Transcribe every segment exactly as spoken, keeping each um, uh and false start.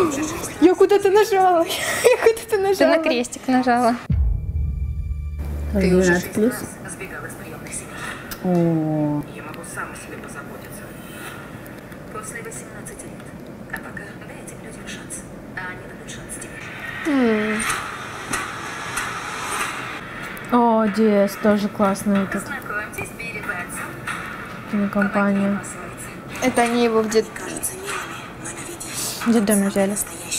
Я куда-то нажала. Я куда-то нажала. Ты на крестик нажала. двенадцать плюс. Сбегал из приемных семей. О, Я могу сам о себе позаботиться. После восемнадцати лет. А пока дай этим людям шанс. А они дадут шанс тебе. О, Диэс, тоже классный этот. Познакомьтесь, Билли Бэтсон. Кинокомпания. Это они его в дет... в детдоме взяли.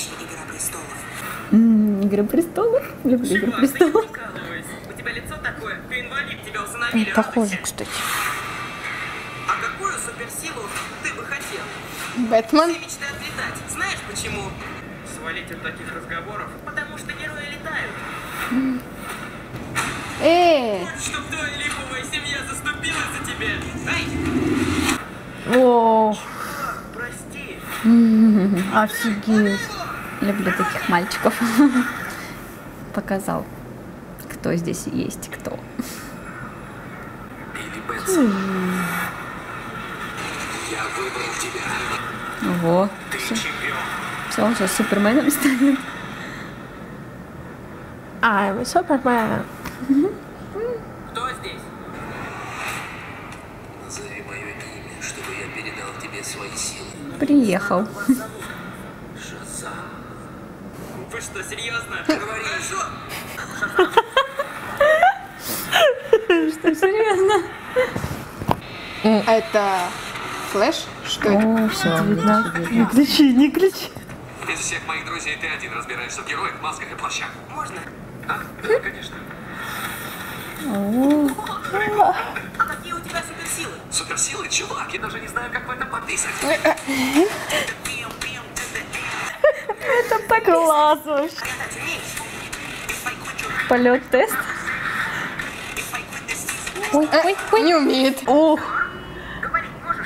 М, Игра престолов. Люблю Игру престолов. У тебя лицо такое, ты инвалид, тебя усыновили. Похоже, кстати. А какую суперсилу ты бы хотел? Бэтмен. Все мечтают летать. Знаешь почему? Свалить от таких разговоров, потому что герои летают. Эй! Чтоб твоя липовая семья заступилась за тебя. Эй! О, Прости. офигеть. Люблю таких мальчиков. Показал, кто здесь есть кто. Билли Бэтсон. Я выбрал тебя. Во. Ты чемпион. Все, он сейчас Суперменом станет. I'm Superman. Кто здесь? Назови мое имя, чтобы я передал тебе свои силы. Приехал. Шазам. Вы что, серьезно? Говори. Хорошо. Что, серьезно? Это Флэш? Что это? О, все, видно. Не кричи, не кричи. Из всех моих друзей ты один разбираешься в героях, масках и плащах. Можно? А? Да, конечно. А какие у тебя суперсилы? Суперсилы, чувак, я даже не знаю, как в этом пописать. Это так классно вообще. Катать умеешь? Полет-тест. Ой, ой, ой. Не умеет. Ох. Говорить можешь?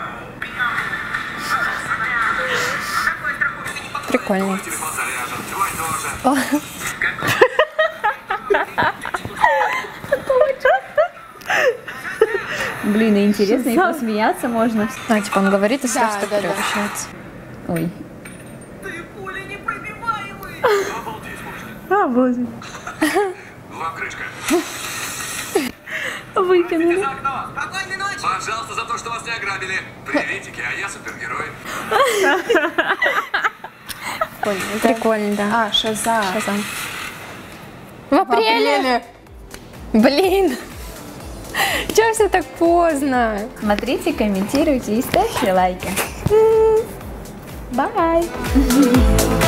Прикольно. Телефон заряжен, твой тоже. Блин, и интересно, и посмеяться можно. А, типа он говорит и сразу Да, так да, да. превращается. Ой. Ты пуля непробиваемый! Обалдеть можно. А, боже. Вам крышка. Выкинули. За окно. Спокойной ночи! Пожалуйста, за то, что вас не ограбили. Приветики, а я супергерой. Прикольно, да. А, Шазам. Шазам. В В апреле? апреле. Блин. Чего все так поздно? Смотрите, комментируйте и ставьте лайки. Бай.